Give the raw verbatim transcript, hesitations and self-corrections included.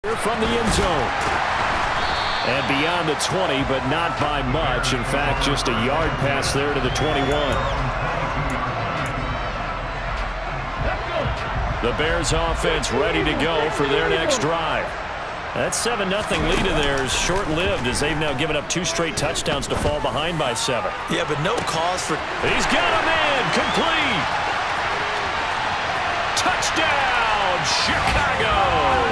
From the end zone. And beyond the twenty, but not by much. In fact, just a yard pass there to the twenty-one. The Bears offense ready to go for their next drive. That seven nothing lead of theirs short-lived as they've now given up two straight touchdowns to fall behind by seven. Yeah, but no cause for... He's got him in. Complete. Touchdown, Chicago.